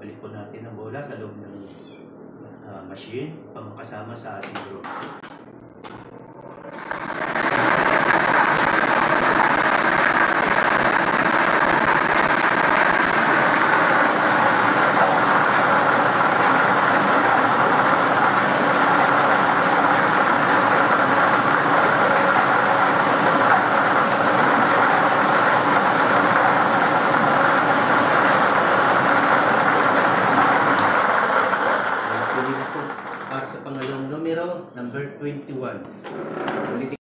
Babalik po natin ang bola sa loob ng machine kasama sa ating group. Para sa pangalawang numero, number 21.